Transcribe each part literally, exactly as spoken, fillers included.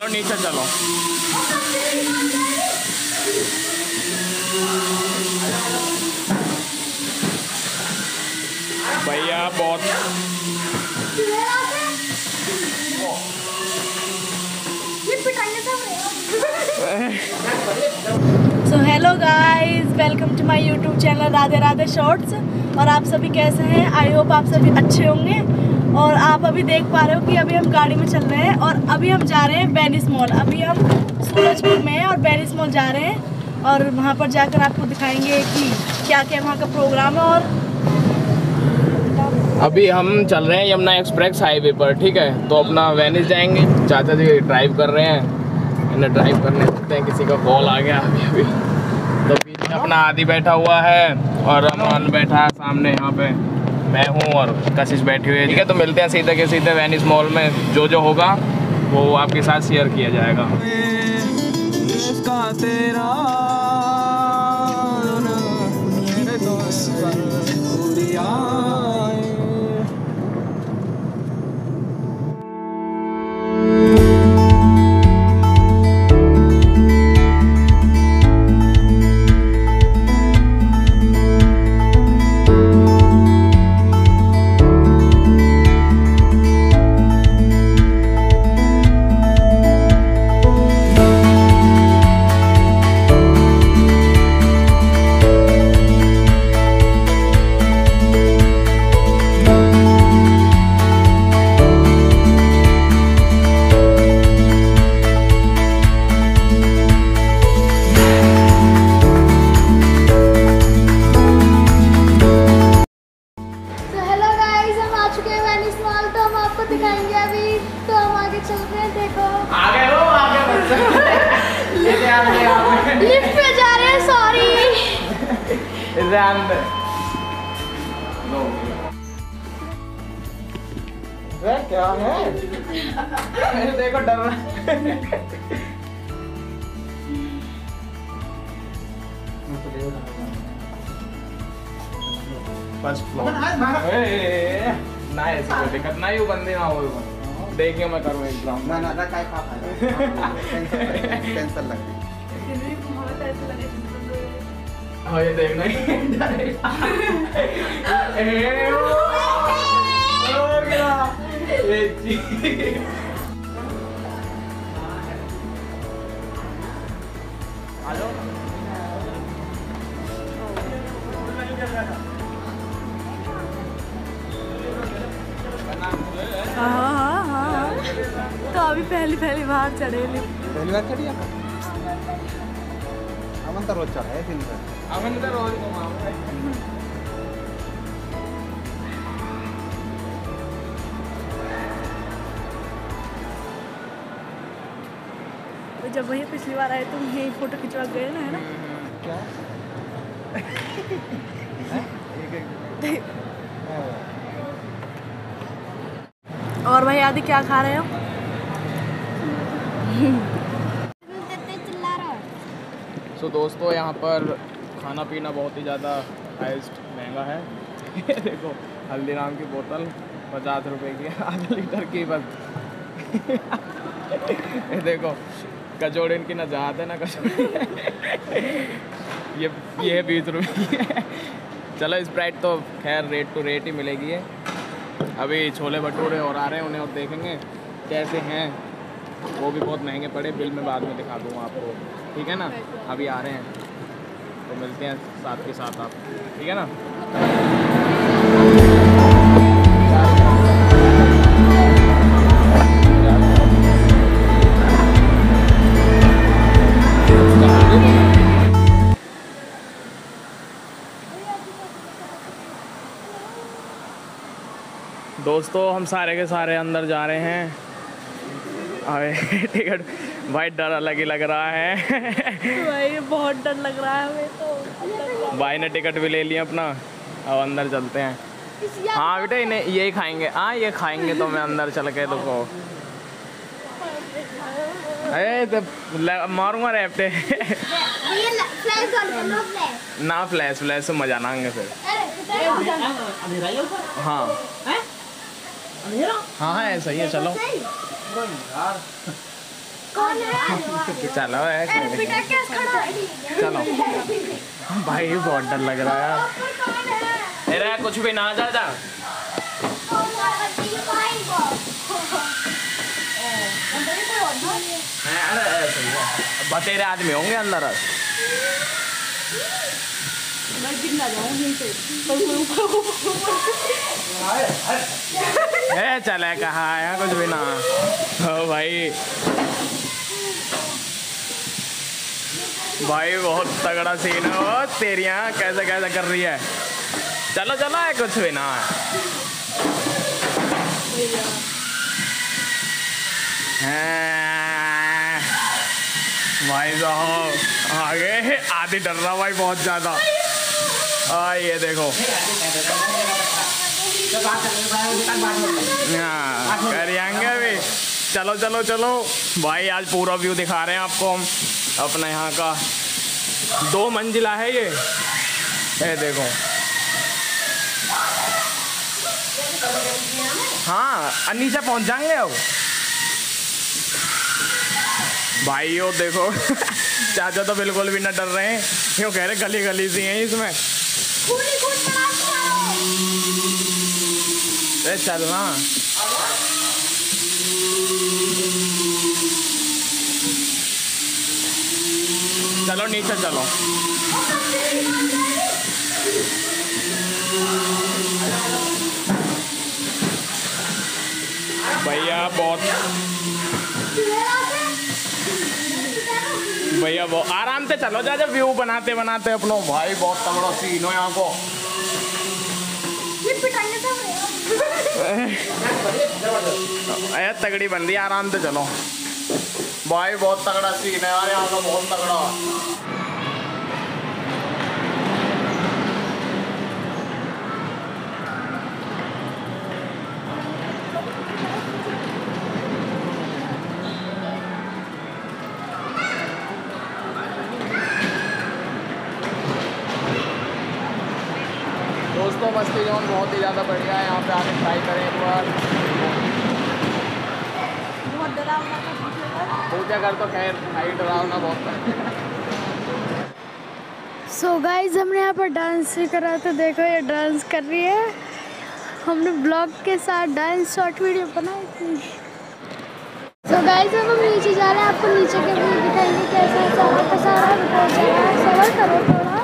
नीचे चलो। भैया बहुत so hello guys, welcome to my YouTube channel Radhe Radhe shorts. और आप सभी कैसे हैं? आई होप आप सभी अच्छे होंगे। और आप अभी देख पा रहे हो कि अभी हम गाड़ी में चल रहे हैं और अभी हम जा रहे हैं वेनिस मॉल। अभी हम सूरजपुर में हैं और वेनिस मॉल जा रहे हैं और वहाँ पर जाकर आपको दिखाएंगे कि क्या क्या वहाँ का प्रोग्राम है। और अभी हम चल रहे हैं यमुना एक्सप्रेस हाईवे पर, ठीक है। तो अपना वेनिस जाएंगे। चाचा जी ड्राइव कर रहे हैं, इन्हें ड्राइव करने देते हैं। किसी का कॉल आ गया अभी अभी। तो पीछे अपना आदि बैठा हुआ है और अमन बैठा है सामने। यहाँ पे मैं हूँ और कशिश बैठी हुई है, ठीक है। तो मिलते हैं सीधे के सीधे वेनिस मॉल में। जो जो होगा वो आपके साथ शेयर किया जाएगा। दिखाएंगे अभी। तो हम आगे चल रहे हैं, देखो आगे हो आगे बच्चे लेके आ रहे हैं, लिफ्ट पे जा रहे हैं। सॉरी इसे अंदर लो। ये क्या है? देखो डर रहा है। फर्स्ट फ्लोर ना ऐसी कोई दिक्कत ना, यू बंदे ना हो। देखिए मैं करूँ एग्जाम ना ना ना काय खा कैंसर लग गई। हाँ ये देखना ही ए ओ गया ये चीज। हेलो हाँ हाँ हाँ। तो अभी पहली पहली बार चढ़े। पहली बार चढ़ी आप? अमन तो रोज चढ़ा है दिन भर। अमन तो रोज घुमाऊंगा। तो जब वही पिछली बार आए तुम यही फोटो खिंचवा गए ना, है ना? क्या और भाई आदि क्या खा रहे हो? सो so, दोस्तों यहाँ पर खाना पीना बहुत ही ज़्यादा हाइस्ट महंगा है। देखो हल्दीराम की बोतल पचास रुपए की, आधा लीटर की बस। ये देखो कचौड़ी इनकी ना जाते है ना कचौड़ी। ये ये बीस रुपये की है। चलो स्प्राइट तो खैर रेट टू रेट ही मिलेगी है। अभी छोले भटूरे और आ रहे हैं, उन्हें और देखेंगे कैसे हैं। वो भी बहुत महंगे पड़े, बिल में बाद में दिखा दूँगा आपको, ठीक है ना। अभी आ रहे हैं तो मिलते हैं साथ के साथ आप, ठीक है ना। दोस्तों हम सारे के सारे अंदर जा रहे हैं। अरे टिकट भाई डर अलग ही लग रहा है। भाई बहुत डर लग रहा है हमें तो। भाई ने टिकट भी ले लिया अपना, अब अंदर चलते हैं। हाँ बेटा इन्हें यही खाएंगे। हाँ ये खाएंगे तो मैं अंदर चल के देखो। अरे तो मारूंगा रैपटे। ना फ्लैश फ्लैश से मजा ना आएंगे फिर। हाँ हाँ हाँ ऐसा ही है। चलो चलो ऐसे चलो भाई बहुत डर लग रहा है। अरे कुछ भी ना जा जा बतेरे आदमी होंगे अंदर। ए चले कहाँ आया कुछ भी ना हो भाई। भाई बहुत तगड़ा सीन है वो तेरियाँ कैसे कैसे कर रही है। चलो चलो है कुछ भी ना है भाई साहब आगे आधी डर रहा भाई बहुत ज्यादा। आ ये देखो करेंगे अभी। चलो चलो चलो भाई आज पूरा व्यू दिखा रहे हैं आपको हम अपने यहाँ का। दो मंजिला है ये ये देखो। हाँ नीचे पहुँच जाएंगे अब भाई। यो देखो चाचा तो बिल्कुल भी ना डर रहे हैं, क्यों कह रहे गली गली सी हैं इसमें। अरे चलना चलो नीचे चलो। भैया बहुत भैया वो आराम से चलो जा। जब व्यू बनाते बनाते अपनो भाई बहुत तगड़ा सीन हो यहाँ को। अरे तगड़ी बन रही आराम से चलो भाई बहुत तगड़ा सीन है यार यहाँ का बहुत तगड़ा। दोस्तों मस्ती जोन बहुत ही ज़्यादा बढ़िया है, यहाँ पे आके ट्राई करें एक बार। बहुत डरावना पूजा कर तो खैर भाई डरावना बहुत है। सो गाइज हमने यहाँ पर डांस भी करा तो देखो ये डांस कर रही है। हमने ब्लॉग के साथ डांस शॉर्ट वीडियो बनाई थी। सो गाइज हम हम नीचे जा रहे हैं, आपको नीचे के व्यू दिखाएंगे कैसा सारा का सारा सबर करो थोड़ा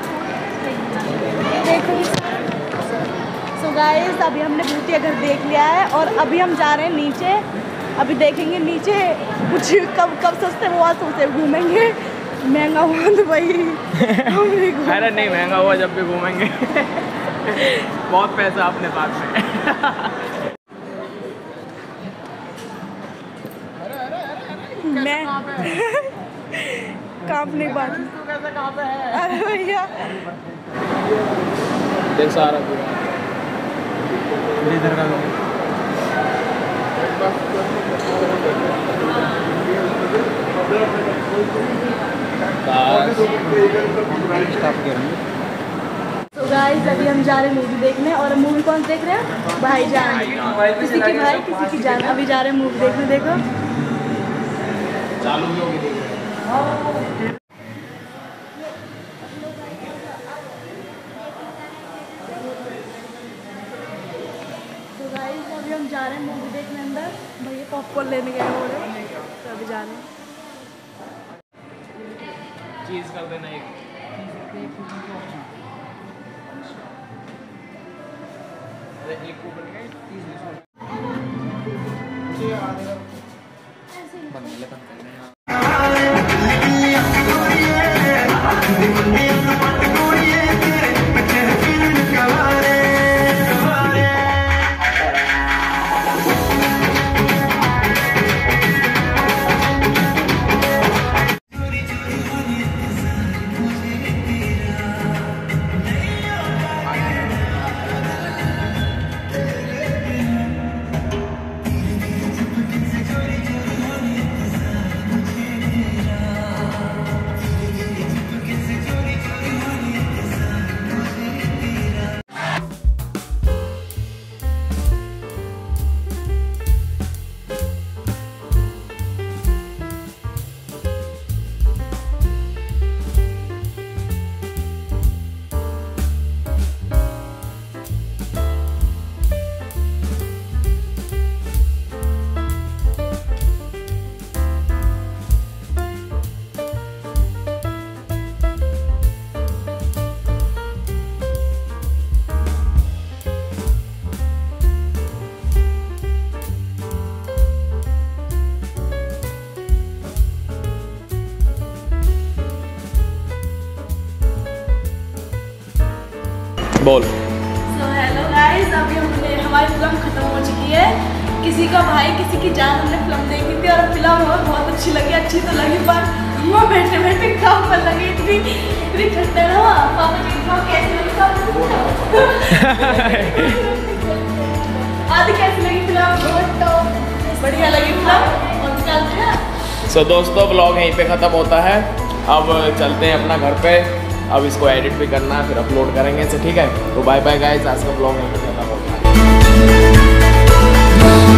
देखो। सो गाइस अभी हमने भूतिया घर देख लिया है और अभी हम जा रहे हैं नीचे। अभी देखेंगे नीचे कुछ कब कब सस्ते हुआ तो उसे घूमेंगे। महंगा हुआ तो भाई अरे नहीं महंगा हुआ जब भी घूमेंगे। बहुत पैसा अपने पास में। मैं कांपने की बात कैसे कहाँ पे है? अरे भैया देख सारा इधर का तो गाइस अभी हम जा रहे हैं मूवी देखने। और मूवी कौन देख रहे हैं? भाईजान। किसी की भाई किसी की जान। अभी जा रहे हैं मूवी देखने। देखो चालू होगी देख रहे हैं। तो गाइस अभी हम जा रहे हैं मूवी देखने अंदर। भैया पॉपकॉर्न लेने गए हो रहे हैं तो अभी जा रहे हैं। चीज कर देना एक। अरे एक को बन गए तीस बन गए बन गए। बोल। सो हेलो गाइस, अभी हमने हमारी फिल्म खत्म हो चुकी है। किसी का भाई किसी की जान हमने फिल्म देखी थी और फिल्म हमें बहुत अच्छी लगी। अच्छी तो लगी पर वो बैठे बैठे काम पर लगी इतनी इतनी ठंडा ना। पापा जी को कैसी लगी आदि कैसी लगी फिल्म? बहुत टॉप, बढ़िया लगी फिल्म। और चलते हैं। सो so, दोस्तों ब्लॉग यहीं पे ख़त्म होता है। अब चलते हैं अपना घर पे। अब इसको एडिट भी करना है, फिर अपलोड करेंगे इसे, ठीक है। तो बाय बाय गाइस, आज का ब्लॉग यहीं पे खत्म होता है।